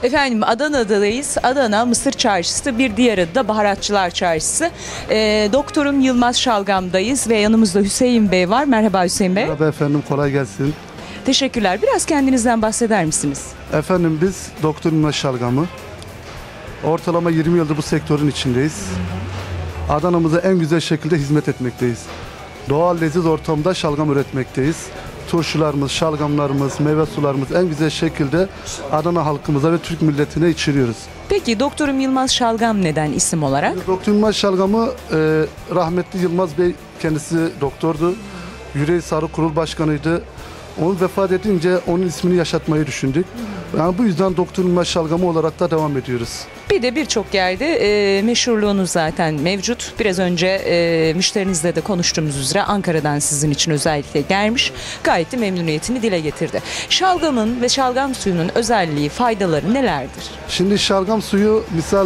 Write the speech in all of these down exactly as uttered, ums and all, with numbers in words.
Efendim Adana'dayız. Adana Mısır Çarşısı, bir diğer adı da Baharatçılar Çarşısı. Ee, Doktorum Yılmaz Şalgam'dayız ve yanımızda Hüseyin Bey var. Merhaba Hüseyin Bey. Merhaba efendim, kolay gelsin. Teşekkürler. Biraz kendinizden bahseder misiniz? Efendim biz Doktor Yılmaz Şalgam'ı ortalama yirmi yıldır bu sektörün içindeyiz. Adana'mıza en güzel şekilde hizmet etmekteyiz. Doğal leziz ortamda şalgam üretmekteyiz. Turşularımız, şalgamlarımız, meyve sularımız en güzel şekilde Adana halkımıza ve Türk milletine içiriyoruz. Peki Doktorum Yılmaz Şalgam neden isim olarak? Doktor Yılmaz Şalgam'ı e, rahmetli Yılmaz Bey, kendisi doktordu. Yüreği Sarı Kurul Başkanıydı. Onun vefat edince onun ismini yaşatmayı düşündük. Yani bu yüzden Doktor Yılmaz Şalgamı olarak da devam ediyoruz. Bir de birçok yerde e, meşhurluğunuz zaten mevcut. Biraz önce e, müşterinizle de konuştuğumuz üzere Ankara'dan sizin için özellikle gelmiş. Gayet de memnuniyetini dile getirdi. Şalgamın ve şalgam suyunun özelliği, faydaları nelerdir? Şimdi şalgam suyu misal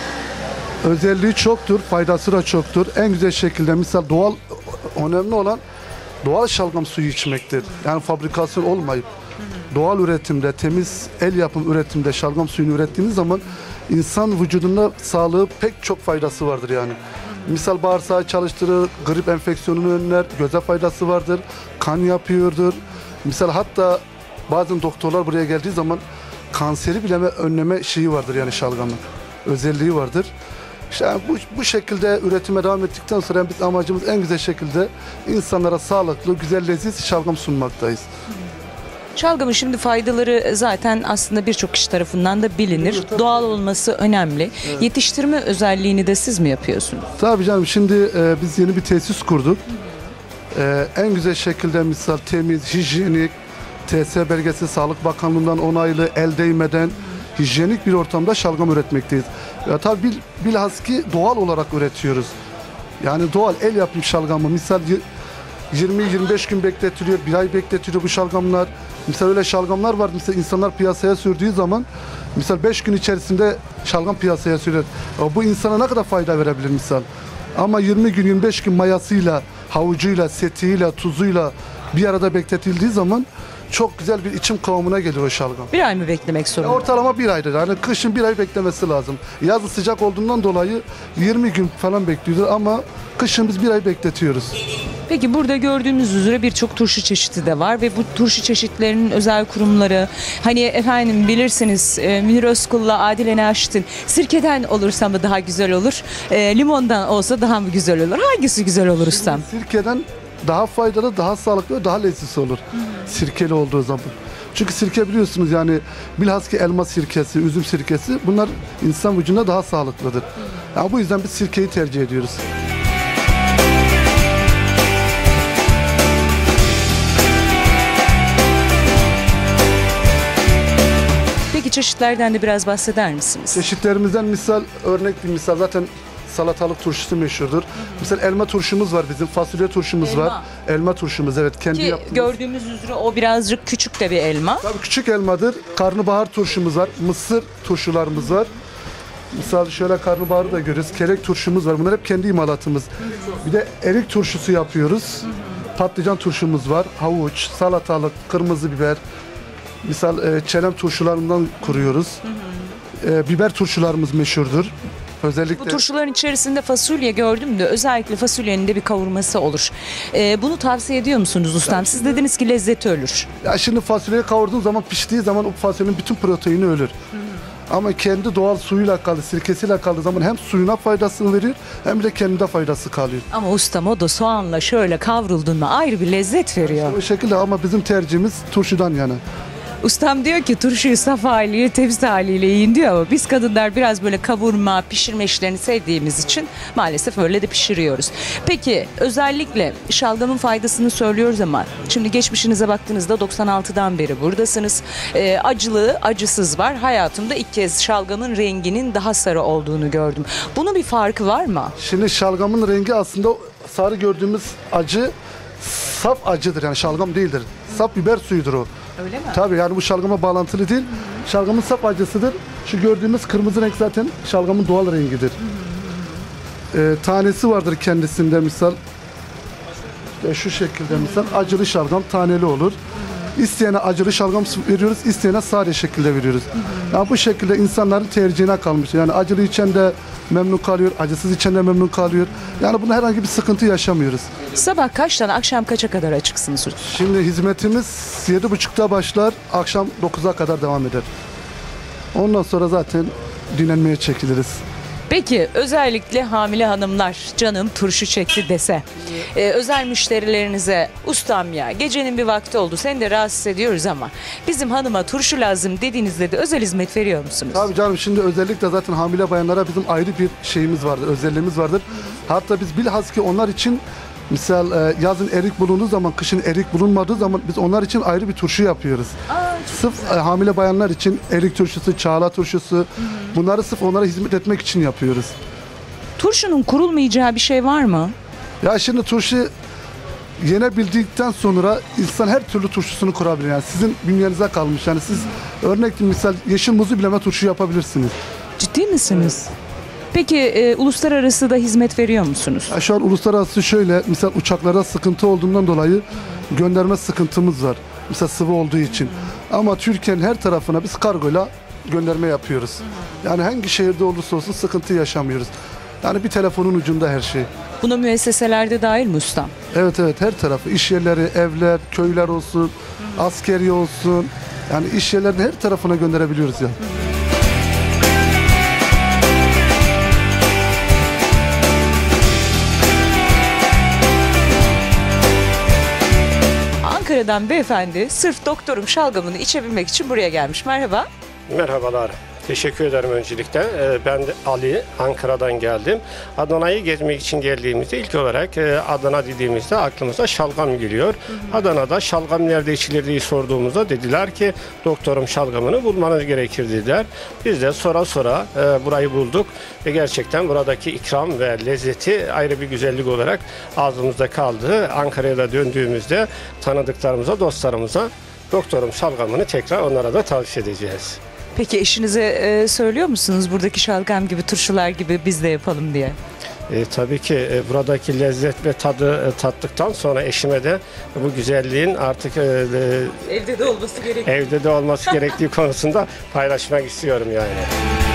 özelliği çoktur, faydası da çoktur. En güzel şekilde misal doğal, önemli olan doğal şalgam suyu içmektir. Yani fabrikasyon olmayıp doğal üretimde, temiz el yapım üretimde şalgam suyunu ürettiğimiz zaman insan vücudunda sağlığı pek çok faydası vardır yani. Misal bağırsağı çalıştırır, grip enfeksiyonunu önler, göze faydası vardır, kan yapıyordur. Misal hatta bazen doktorlar buraya geldiği zaman kanseri bile önleme şeyi vardır yani şalgamın. Özelliği vardır. İşte yani bu, bu şekilde üretime devam ettikten sonra yani biz amacımız en güzel şekilde insanlara sağlıklı, güzel, leziz şalgam sunmaktayız. Şalgamın şimdi faydaları zaten aslında birçok kişi tarafından da bilinir. Doğal olması önemli. Evet. Yetiştirme özelliğini de siz mi yapıyorsunuz? Tabii canım, şimdi e, biz yeni bir tesis kurduk. E, en güzel şekilde misal temiz, hijyenik, T S belgesi Sağlık Bakanlığı'ndan onaylı, el değmeden hijyenik bir ortamda şalgam üretmekteyiz. Ya tabii bil, bilhas ki doğal olarak üretiyoruz. Yani doğal el yapım şalgamı misal yirmi yirmi beş gün bekletiliyor, bir ay bekletiliyor bu şalgamlar. Misal öyle şalgamlar var, misal insanlar piyasaya sürdüğü zaman misal beş gün içerisinde şalgam piyasaya sürüyor. Bu insana ne kadar fayda verebilir misal. Ama yirmi gün yirmi beş gün mayasıyla, havucuyla, setiyle, tuzuyla bir arada bekletildiği zaman çok güzel bir içim kıvamına gelir o şalgam. Bir ay mı beklemek zorunda? Ortalama bir aydır. Yani kışın bir ay beklemesi lazım. Yazın sıcak olduğundan dolayı yirmi gün falan bekliyoruz ama kışın biz bir ay bekletiyoruz. Peki burada gördüğümüz üzere birçok turşu çeşidi de var ve bu turşu çeşitlerinin özel kurumları, hani efendim bilirsiniz e, Münir Özkul'la Adile Naşit'in sirkeden olursa mı daha güzel olur, e, limondan olsa daha mı güzel olur? Hangisi güzel olur ustam? Sirkeden daha faydalı, daha sağlıklı ve daha lezzetli olur. Hmm. Sirkeli olduğu zaman. Çünkü sirke biliyorsunuz yani bilhassa elma sirkesi, üzüm sirkesi bunlar insan vücuduna daha sağlıklıdır. Hmm. Yani bu yüzden biz sirkeyi tercih ediyoruz. Peki çeşitlerden de biraz bahseder misiniz? Çeşitlerimizden misal, örnek bir misal zaten salatalık turşusu meşhurdur. Mesela elma turşumuz var bizim, fasulye turşumuz elma. var. Elma turşumuz, evet, kendi Ki yaptığımız. Gördüğümüz üzere o birazcık küçük de bir elma. Tabii küçük elmadır. Karnabahar turşumuz var. Mısır turşularımız var. Misal şöyle karnabaharı da görüyoruz. Kelek turşumuz var. Bunlar hep kendi imalatımız. Bir de erik turşusu yapıyoruz. Patlıcan turşumuz var. Havuç, salatalık, kırmızı biber. Misal e, çelem turşularından kuruyoruz. E, biber turşularımız meşhurdur. Özellikle bu turşuların içerisinde fasulye gördüm de özellikle fasulyenin de bir kavurması olur. Ee, bunu tavsiye ediyor musunuz ustam? Siz dediniz ki lezzeti ölür. Ya şimdi fasulyeyi kavurduğun zaman, piştiği zaman o fasulyenin bütün proteini ölür. Hı hı. Ama kendi doğal suyuyla kaldı, sirkesiyle kaldığı zaman hem suyuna faydasını verir hem de kendine faydası kalıyor. Ama ustam o da soğanla şöyle kavrulduğunda ayrı bir lezzet veriyor. O şekilde ama bizim tercihimiz turşudan yana. Ustam diyor ki turşuyu saf haliyle, tepsi haliyle yiyin diyor ama biz kadınlar biraz böyle kavurma, pişirme işlerini sevdiğimiz için maalesef öyle de pişiriyoruz. Peki özellikle şalgamın faydasını söylüyoruz ama şimdi geçmişinize baktığınızda doksan altıdan beri buradasınız. E, acılı, acısız var. Hayatımda ilk kez şalgamın renginin daha sarı olduğunu gördüm. Bunun bir farkı var mı? Şimdi şalgamın rengi aslında sarı gördüğümüz acı saf acıdır, yani şalgam değildir. Saf biber suyudur o. Öyle mi? Tabii yani bu şalgama bağlantılı değil. Hı-hı. Şalgamın saf acısıdır. Şu gördüğümüz kırmızı renk zaten şalgamın doğal rengidir. Ee, tanesi vardır kendisinde misal. İşte şu şekilde misal acılı şalgam taneli olur. İsteyene acılı şalgam veriyoruz, isteyene sade şekilde veriyoruz. Yani bu şekilde insanların tercihine kalmış. Yani acılı içen de memnun kalıyor, acısız içen de memnun kalıyor. Yani bunda herhangi bir sıkıntı yaşamıyoruz. Sabah kaçtan akşam kaça kadar açıksınız? Şimdi hizmetimiz yedi buçukta başlar, akşam dokuza kadar devam eder. Ondan sonra zaten dinlenmeye çekiliriz. Peki özellikle hamile hanımlar canım turşu çekti dese, e, özel müşterilerinize ustam ya gecenin bir vakti oldu seni de rahatsız ediyoruz ama bizim hanıma turşu lazım dediğinizde de özel hizmet veriyor musunuz? Tabii canım, şimdi özellikle zaten hamile bayanlara bizim ayrı bir şeyimiz vardır, özelliğimiz vardır. Hatta biz bilhassa ki onlar için misal e, yazın erik bulunduğu zaman, kışın erik bulunmadığı zaman biz onlar için ayrı bir turşu yapıyoruz. Aa, Sırf e, hamile bayanlar için erik turşusu, çağla turşusu, hı hı. bunları sırf onlara hizmet etmek için yapıyoruz. Turşunun kurulmayacağı bir şey var mı? Ya şimdi turşu yenebildikten sonra insan her türlü turşusunu kurabilir. Yani sizin bünyenize kalmış. Yani siz örnek misal yeşil muzu bileme turşu yapabilirsiniz. Ciddi misiniz? Peki e, uluslararası da hizmet veriyor musunuz? Ya şu an uluslararası şöyle, misal uçaklarda sıkıntı olduğundan dolayı gönderme sıkıntımız var. Misal sıvı olduğu için. Ama Türkiye'nin her tarafına biz kargoyla gönderme yapıyoruz. Yani hangi şehirde olursa olsun sıkıntı yaşamıyoruz. Yani bir telefonun ucunda her şey. Buna müesseselerde dahil mi ustam? Evet evet, her tarafı. İş yerleri, evler, köyler olsun, askeri olsun. Yani iş yerlerinin her tarafına gönderebiliyoruz ya. Ankara'dan beyefendi sırf doktorum şalgamını içebilmek için buraya gelmiş. Merhaba. Merhabalar. Teşekkür ederim öncelikle. Ben de Ali, Ankara'dan geldim. Adana'yı gezmek için geldiğimizde ilk olarak Adana dediğimizde aklımıza şalgam geliyor. Hı hı. Adana'da şalgam nerede içilir diye sorduğumuzda dediler ki doktorum şalgamını bulmanız gerekir dediler. Biz de sonra sonra burayı bulduk ve gerçekten buradaki ikram ve lezzeti ayrı bir güzellik olarak ağzımızda kaldı. Ankara'ya da döndüğümüzde tanıdıklarımıza, dostlarımıza doktorum şalgamını tekrar onlara da tavsiye edeceğiz. Peki eşinize e, söylüyor musunuz buradaki şalgam gibi, turşular gibi biz de yapalım diye? E, tabii ki e, buradaki lezzet ve tadı e, tattıktan sonra eşime de bu güzelliğin artık e, evde de olması gerekiyor. Evde de olması gerektiği konusunda paylaşmak istiyorum yani.